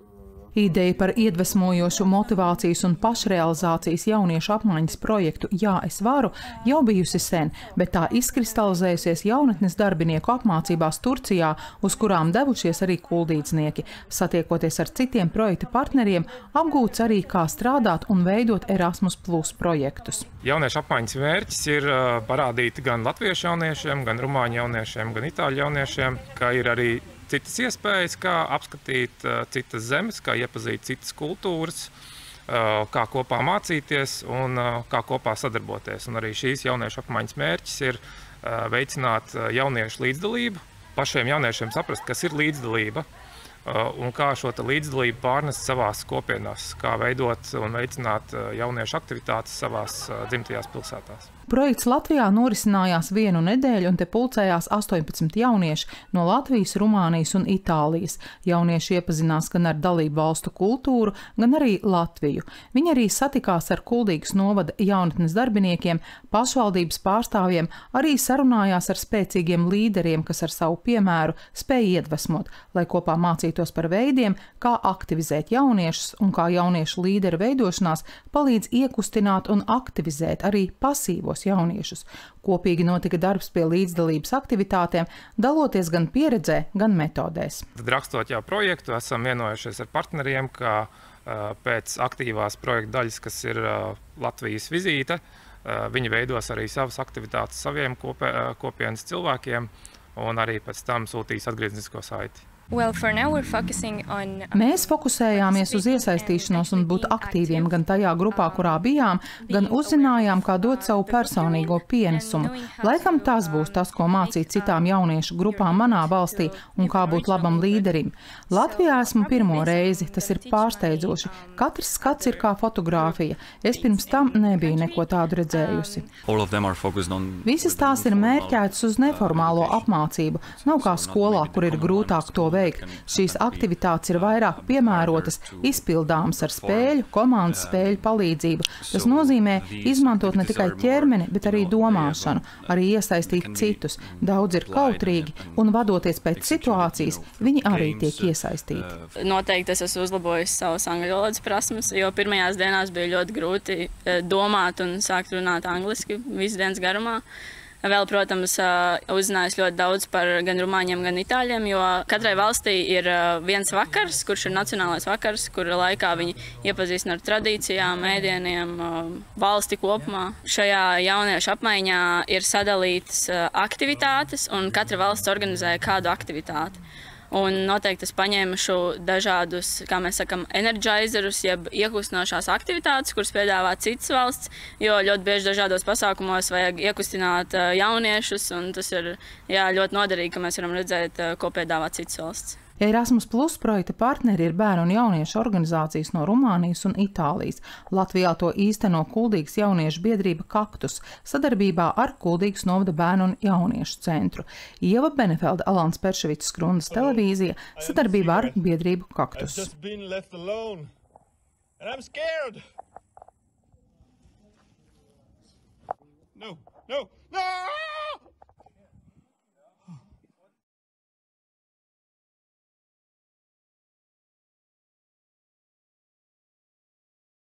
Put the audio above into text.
Ideja par iedvesmojošu motivācijas un pašrealizācijas jauniešu apmaiņas projektu Jā, es varu jau bijusi sen, bet tā izkristalizējusies jaunatnes darbinieku apmācībās Turcijā, uz kurām devušies arī kuldīdznieki. Satiekoties ar citiem projekta partneriem, apgūts arī, kā strādāt un veidot Erasmus Plus projektus. Jauniešu apmaiņas mērķis ir parādīt gan latviešu jauniešiem, gan rumāņu jauniešiem, gan itāļu jauniešiem, ka ir arī citas iespējas, kā apskatīt citas zemes, kā iepazīt citas kultūras, kā kopā mācīties un kā kopā sadarboties. Un arī šīs jauniešu apmaiņas mērķis ir veicināt jauniešu līdzdalību, pašiem jauniešiem saprast, kas ir līdzdalība un kā šo līdzdalību pārnest savās kopienās, kā veidot un veicināt jauniešu aktivitātes savās dzimtajās pilsētās. Projekts Latvijā norisinājās 1 nedēļu, un te pulcējās 18 jaunieši no Latvijas, Rumānijas un Itālijas. Jaunieši iepazinās gan ar dalību valstu kultūru, gan arī Latviju. Viņi arī satikās ar Kuldīgas novada jaunatnes darbiniekiem, pašvaldības pārstāvjiem, arī sarunājās ar spēcīgiem līderiem, kas ar savu piemēru spēja iedvesmot, lai kopā mācītos par veidiem, kā aktivizēt jauniešus un kā jauniešu līderu veidošanās palīdz iekustināt un aktivizēt arī pasīvos jauniešus. Kopīgi notika darbs pie līdzdalības aktivitātēm, daloties gan pieredzē, gan metodēs. Tad rakstot jau projektu, esam vienojušies ar partneriem, ka pēc aktīvās projekta daļas, kas ir Latvijas vizīte, viņi veidos arī savas aktivitātes saviem kopienas cilvēkiem un arī pēc tam sūtīs atgrieznisko saiti. Mēs fokusējāmies uz iesaistīšanos un būt aktīviem gan tajā grupā, kurā bijām, gan uzzinājām, kā dot savu personīgo pienesumu. Laikam tas būs tas, ko mācīt citām jauniešu grupām manā valstī un kā būt labam līderim. Latvijā esmu pirmo reizi, tas ir pārsteidzoši. Katrs skats ir kā fotogrāfija. Es pirms tam nebiju neko tādu redzējusi. Visas tās ir mērķētas uz neformālo apmācību. Nav kā skolā, kur ir grūtāk to veikt. Šīs aktivitātes ir vairāk piemērotas, izpildāmas ar spēļu, komandas spēļu palīdzību. Tas nozīmē izmantot ne tikai ķermeni, bet arī domāšanu, arī iesaistīt citus. Daudz ir kautrīgi, un vadoties pēc situācijas, viņi arī tiek iesaistīti. Noteikti es esmu uzlabojis savas angļu valodas prasmes, jo pirmajās dienās bija ļoti grūti domāt un sākt runāt angliski visu dienas garumā. Vēl, protams, uzzinājis ļoti daudz par gan rumāņiem, gan itāļiem, jo katrai valstī ir viens vakars, kurš ir nacionālais vakars, kura laikā viņi iepazīstina ar tradīcijām, ēdieniem, valsti kopumā. Šajā jauniešu apmaiņā ir sadalītas aktivitātes, un katra valsts organizē kādu aktivitāti. Un noteikti es paņēmušu dažādus, kā mēs sakam, energizerus, jeb iekustinošās aktivitātes, kuras piedāvā citas valsts, jo ļoti bieži dažādos pasākumos vajag iekustināt jauniešus, un tas ir ļoti noderīgi, ka mēs varam redzēt, ko piedāvā citas valsts. Erasmus Plus projekta partneri ir bērnu un jauniešu organizācijas no Rumānijas un Itālijas. Latvijā to īsteno Kuldīgas jauniešu biedrība Kaktus sadarbībā ar Kuldīgas novada bērnu un jauniešu centru. Ieva Benefelda, Alans Perševics, Skrundas televīzija sadarbībā ar biedrību Kaktus. No!